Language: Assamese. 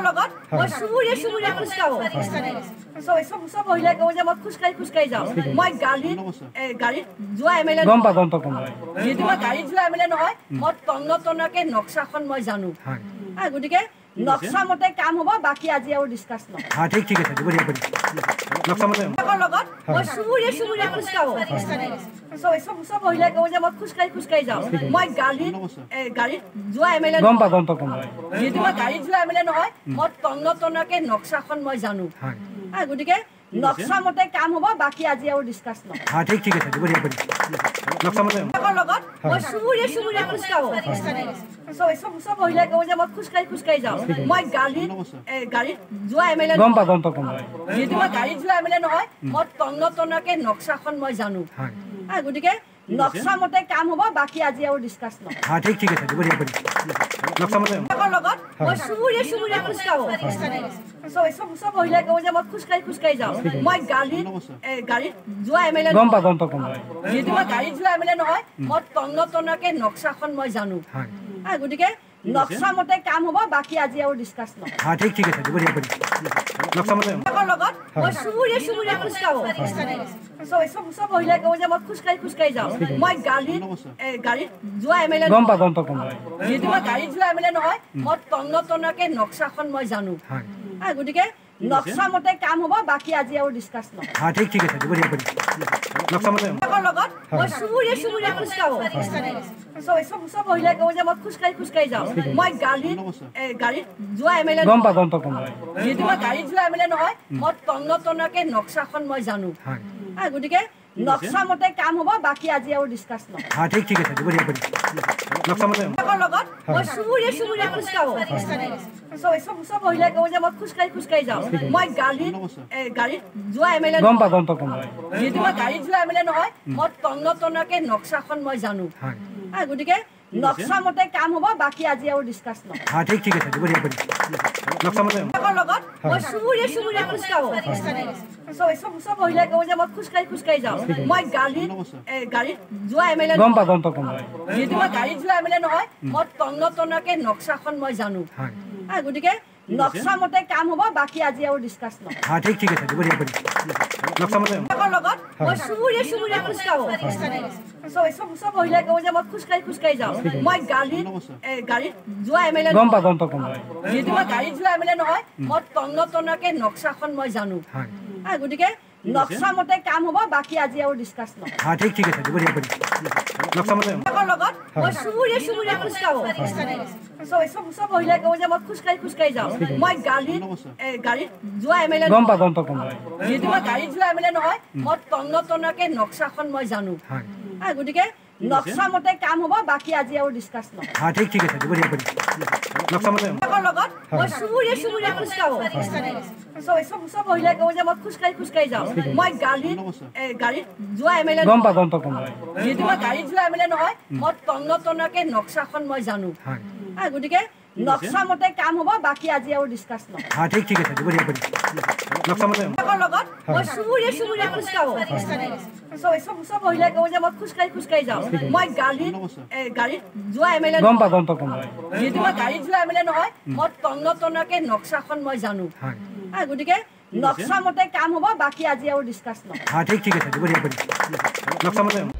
লগত মই সুবুৰীয়া খুচকাও সব মহিলাই কওঁ যে মই খুচকাই যাওঁ মই গাড়ীত যোৱা এমএলএ গম পা যেহেতু মই গাড়ীত যোৱা এমএলএ নহয় মই তন্নকে নক্সাখন মই জানো গতিকে নক্সা মতে কাম হ'ব বাকি আজি আৰু ডিসকাস নহয় ঠিক আছে নক্সা মতে লগত মই সুবুৰীয়া খুচকাও সব মহিলাই কওঁ যে মই খুচকাই যাওঁ মই গাড়ীত যোৱা এমএলএ গম পা যেহেতু মই গাড়ীত যোৱা এমএলএ নহয় মই তন্নকে নক্সাখন মই জানো গতিকে নক্সা মতে কাম হ'ব বাকি আজি আৰু ডিসকাস নহয় ঠিক আছে নক্সা মতে লগত মই সুবুৰীয়া খুচকাও সব মহিলাই কওঁ যে মই খুচকাই যাওঁ মই গাড়ীত যোৱা এমএলএ গম পা যেহেতু মই গাড়ীত যোৱা এমএলএ নহয় মই তন্নকে নক্সাখন মই জানো গতিকে নক্সা মতে কাম হ'ব বাকি আজি আৰু ডিসকাস নহয় ঠিক আছে নক্সা মতে লগত মই সুবুৰীয়া খুচকাও সব মহিলাই কওঁ যে মই খুচকাই যাওঁ মই গাড়ীত যোৱা এমএলএ গম পা যেহেতু মই গাড়ীত যোৱা এমএলএ নহয় মই তন্নকে নক্সাখন মই জানো গতিকে নক্সা মতে কাম হ'ব বাকি আজি আৰু ডিসকাস নহয় ঠিক আছে নক্সা মতে লগত মই সুবুৰীয়া খুচকাও সব মহিলাই কওঁ যে মই খুচকাই যাওঁ মই গাড়ীত যোৱা এমএলএ গম পা যেহেতু মই গাড়ীত যোৱা এমএলএ নহয় মই তন্নকে নক্সাখন মই জানো গতিকে নক্সা মতে কাম হ'ব বাকি আজি আৰু ডিসকাস নহয় ঠিক আছে নক্সা মতে লগত মই সুবুৰীয়া খুচকাও সব মহিলাই কওঁ যে মই খুচকাই যাওঁ মই গাড়ীত যোৱা এমএলএ গম পা যেহেতু মই গাড়ীত যোৱা এমএলএ নহয় মই তন্নকে নক্সাখন মই জানো গতিকে নক্সা মতে কাম হ'ব বাকি আজি আৰু ডিসকাস নহয় ঠিক আছে নক্সা মতে লগত মই সুবুৰীয়া খুচকাও সব মহিলাই কওঁ যে মই খুচকাই যাওঁ মই গাড়ীত যোৱা এমএলএ গম পা যেহেতু মই গাড়ীত যোৱা এমএলএ নহয় মই তন্নকে নক্সাখন মই জানো গতিকে নক্সা মতে কাম হ'ব বাকি আজি আৰু ডিসকাস নহয় ঠিক আছে নক্সা মতে লগত মই সুবুৰীয়া খুচকাও সব মহিলাই কওঁ যে মই খুচকাই যাওঁ মই গাড়ীত যোৱা এমএলএ গম পা যেহেতু মই গাড়ীত যোৱা এমএলএ নহয় মই তন্নকে নক্সাখন মই জানো গতিকে নক্সা মতে কাম হ'ব বাকি আজি আৰু ডিসকাস নহয় ঠিক আছে নক্সা মতে লগত মই সুবুৰীয়া খুচকাও সব মহিলাই কওঁ যে মই খুচকাই যাওঁ মই গাড়ীত যোৱা এমএলএ গম পা যেহেতু মই গাড়ীত যোৱা এমএলএ নহয় মই তন্নকে নক্সাখন মই জানো গতিকে নক্সা মতে কাম হ'ব বাকি আজি আৰু ডিসকাস নহয় ঠিক আছে নক্সা মতে লগত মই সুবুৰীয়া খুচকাও সব মহিলাই কওঁ যে মই খুচকাই যাওঁ মই গাড়ীত যোৱা এমএলএ গম পা যেহেতু মই গাড়ীত যোৱা এমএলএ নহয় মই তন্নকে নক্সাখন মই জানো গতিকে নক্সা মতে কাম হ'ব বাকি আজি আৰু ডিসকাস নহয় ঠিক আছে নক্সা মতে লগত মই সুবুৰীয়া খুচকাও সব মহিলাই কওঁ যে মই খুচকাই যাওঁ মই গাড়ীত যোৱা এমএলএ গম পা যেহেতু মই গাড়ীত যোৱা এমএলএ নহয় মই তন্নকে নক্সাখন মই জানো গতিকে নক্সা মতে কাম হ'ব বাকি আজি আৰু ডিসকাস নহয় ঠিক আছে নক্সা মতে লগত মই সুবুৰীয়া খুচকাও সব মহিলাই কওঁ যে মই খুচকাই যাওঁ মই গাড়ীত যোৱা এমএলএ গম পা যেহেতু মই গাড়ীত যোৱা এমএলএ নহয় মই তন্নকে নক্সাখন মই জানো গতিকে নক্সা মতে কাম হ'ব বাকি আজি আৰু ডিসকাস নহয় ঠিক আছে নক্সা মতে